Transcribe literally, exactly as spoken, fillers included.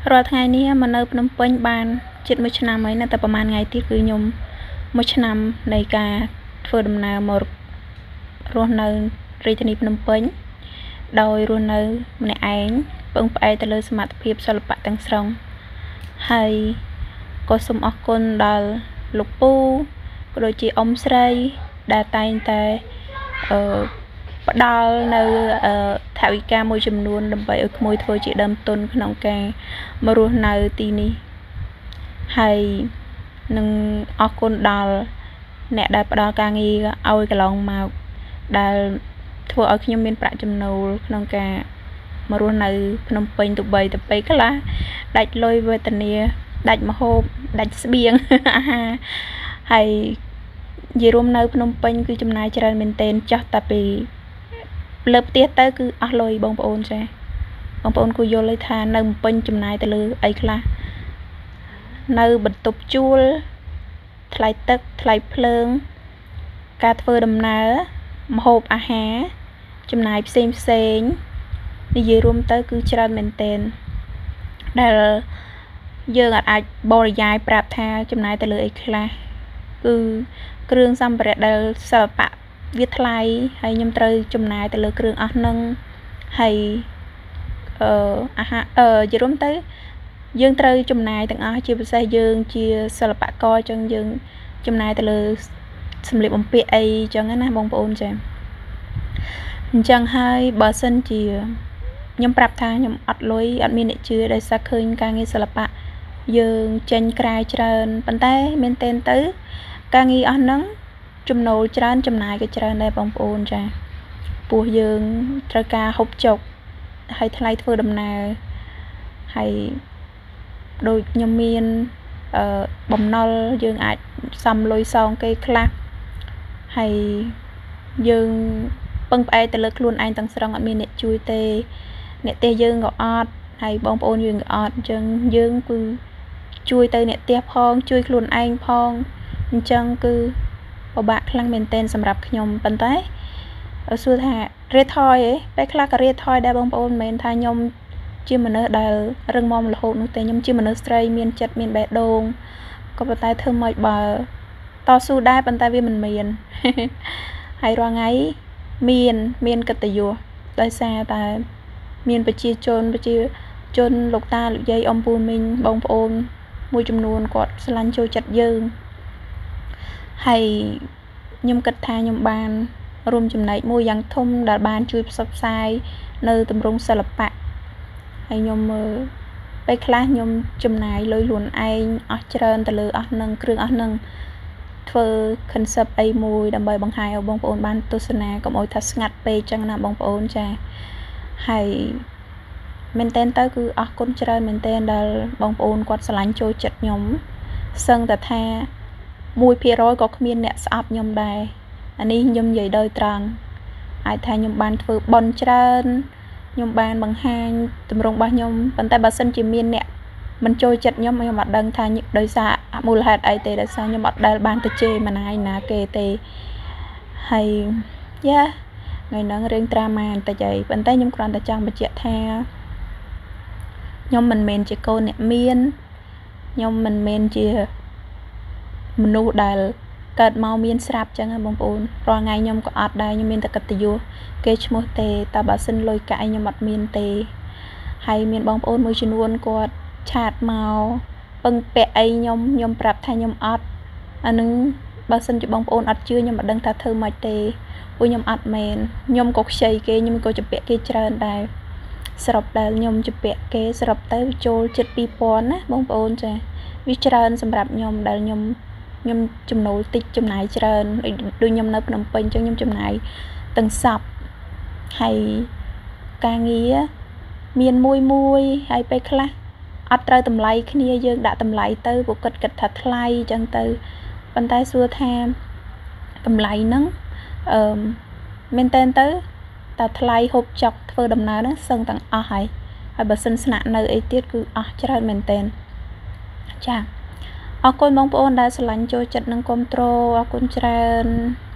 រាល់ថ្ងៃនេះមកនៅភ្នំពេញបានជិតមួយឆ្នាំហើយនៅតែប្រហែលថ្ងៃទៀតគឺខ្ញុំមួយឆ្នាំនៃការធ្វើដំណើរមករស់នៅរាជធានីភ្នំពេញដោយរស់នៅម្នាក់ឯងពឹងផ្អែកទៅលើសមត្ថភាពសិល្បៈទាំងស្រុងហើយក៏សូមអរគុណដល់លោកពូក៏ដូចជាអ៊ំស្រីដែលតែងតែអឺផ្ដល់នៅថវិកាមួយចំនួនដើម្បីឲ្យក្មួយធ្វើជាដើមទុនក្នុងការមករស់នៅទីនេះហើយនឹងអរគុណដល់អ្នកដែលផ្ដល់ការងារឲ្យកន្លងមកដែលធ្វើឲ្យខ្ញុំមានប្រាក់ចំណូលក្នុងការមករស់នៅភ្នំពេញទៅបីទៅពេលខ្លះដាច់លុយវេទនាដាច់ម្ហូបដាច់ស្បៀងអាហារហើយនិយាយរួមនៅភ្នំពេញគឺចំណាយច្រើនមែនទែនចាស់តែពីលើផ្ទះទៅគឺអស់លុយបងប្អូនចាបងប្អូនគួរយល់ឲ្យថានៅភ្នំពេញចំណាយទៅលើអីខ្លះនៅបន្ទប់ជួលថ្លៃទឹកថ្លៃភ្លើងការធ្វើដំណើរម្ហូបអាហារចំណាយផ្សេងផ្សេងនិយាយរួមទៅគឺច្រើនមែនទែនដែលយើងអាចបរិយាយប្រាប់ថាចំណាយទៅលើអីខ្លះគឺគ្រឿងសម្ភារៈដែលសិល្បៈវាថ្លៃហើយខ្ញុំត្រូវចំណាយទៅលើគ្រឿងអស់ហ្នឹងហើយអឺអាហារអឺនិយាយរួមទៅយើងត្រូវចំណាយទាំងអស់ជាពិសេសយើងជាសិល្បករអញ្ចឹងយើងចំណាយទៅលើសម្លៀកបំពាក់អីអញ្ចឹងណាបងប្អូនចាអញ្ចឹងហើយបើសិនជាខ្ញុំប្រាប់ថាខ្ញុំអត់លុយអត់មានអ្នកជឿដោយសារឃើញការងារសិល្បៈយើងចេញក្រៅច្រើនប៉ុន្តែមែនទែនទៅការងារអស់ហ្នឹងចំណូលច្រើនចំណាយក៏ច្រើនដែរបងប្អូនចាពោះយើងត្រូវការហូបចុកហើយថ្លៃធ្វើដំណើរហើយដូចខ្ញុំមានអឺបំណុលយើងអាចសំលុយសងគេខ្លះហើយយើងពឹងផ្អែកទៅលើខ្លួនឯងទាំងស្រុងអត់មានអ្នកជួយទេអ្នកផ្ទះយើងក៏អត់ហើយបងប្អូនយើងក៏អត់អញ្ចឹងយើងគឺជួយទៅអ្នកផ្ទះផងជួយខ្លួនឯងផងអញ្ចឹងគឺពិបាកខ្លាំងមែនទែនសម្រាប់ខ្ញុំប៉ុន្តែសួរថារៀថយឯងពេលខ្លះក៏រៀថយដែរបងប្អូនមិនមែនថាខ្ញុំជាមនុស្សដែលរឹងមាំរហូតនោះទេខ្ញុំជាមនុស្សស្រីមានចិត្តមានបេះដូងក៏ប៉ុន្តែធ្វើម៉េចបើតស៊ូដែរប៉ុន្តែវាមិនមានហើយរាល់ថ្ងៃមានមានកិត្តិយសដោយសារតែមានប្រជាជនប្រជាជនលោកតាលោកយាយអ៊ំពូមីងបងប្អូនមួយចំនួនគាត់ស្រឡាញ់ចូលចិត្តយើងហើយខ្ញុំគិតថាខ្ញុំបានរួមចំណែកមួយយ៉ាងធំដែលបានជួយផ្សព្វផ្សាយនៅទម្រង់សិល្បៈហើយខ្ញុំមើលពេលខ្លះខ្ញុំចំណាយលុយខ្លួនឯងអស់ច្រើនទៅលើអស់នឹងគ្រឿងអស់នឹងធ្វើ concept អីមួយដើម្បីបង្ហាញឲ្យបងប្អូនបានទស្សនាកុំឲ្យថាស្ងាត់ពេកចឹងណាបងប្អូនចាហើយមែនតើទៅគឺអរគុណច្រើនមែនតើដែលបងប្អូនគាត់ស្រឡាញ់ចូលចិត្តខ្ញុំសឹងតែថាមួយភាគរយក៏គ្មានអ្នកស្អប់ខ្ញុំដែរអានេះខ្ញុំនិយាយដោយត្រង់អាចថាខ្ញុំបានធ្វើបន់ច្រើនខ្ញុំបានបង្ហាញទម្រង់របស់ខ្ញុំប៉ុន្តែបើសិនជាមានអ្នកមិនចូលចិត្តខ្ញុំខ្ញុំអត់ដឹងថាដោយសារមូលហេតុអីទេដោយសារខ្ញុំអត់ដែលបានទៅជេរម៉ាយណាគេទេហើយយ៉ាថ្ងៃហ្នឹងរឿងត្រាម៉ាបន្តិចអីប៉ុន្តែខ្ញុំគ្រាន់តែចង់បញ្ជាក់ថាខ្ញុំមិនមែនជាកូនអ្នកមានខ្ញុំមិនមែនជាមនុស្សដែលកើតមកមានស្រាប់ចឹងណាបងប្អូនរាល់ថ្ងៃខ្ញុំក៏អត់ដែរខ្ញុំមានតែកិត្តិយសគេឈ្មោះទេតែបើសិនលុយកាក់ខ្ញុំអត់មានទេហើយមានបងប្អូនមួយចំនួនគាត់ឆាតមកពឹងពាក់អីខ្ញុំខ្ញុំប្រាប់ថាខ្ញុំអត់អានឹងបើសិនជាបងប្អូនអត់ជឿខ្ញុំមិនដឹងថាធ្វើម៉េចទេពួកខ្ញុំអត់មែនខ្ញុំក៏ខ្ចីគេខ្ញុំក៏ជពាក់គេច្រើនដែរសរុបដែលខ្ញុំជពាក់គេសរុបទៅចូលជិតពីរពាន់ណាបងប្អូនចាវាច្រើនសម្រាប់ខ្ញុំដែលខ្ញុំខ្ញុំចំណូលតិចចំណាយច្រើនដូចខ្ញុំនៅភ្នំពេញអញ្ចឹងខ្ញុំចំណាយទាំងសពហើយការងារមានមួយមួយហើយពេលខ្លះអត់ត្រូវតម្លៃគ្នាយើងដាក់តម្លៃទៅពួកគាត់គិតថាថ្លៃអញ្ចឹងទៅប៉ុន្តែសួរថាតម្លៃហ្នឹងអឺមែនតើទៅតែថ្លៃហូបចុកធ្វើដំណើរហ្នឹងសឹងទាំងអស់ហើយហើយបើសិនស្នាក់នៅអីទៀតគឺអស់ច្រើនមែនតើចាអរគុណបងប្អូនដែលស្រឡាញ់ចូលចិត្តនិងគាំទ្រអរគុណច្រើន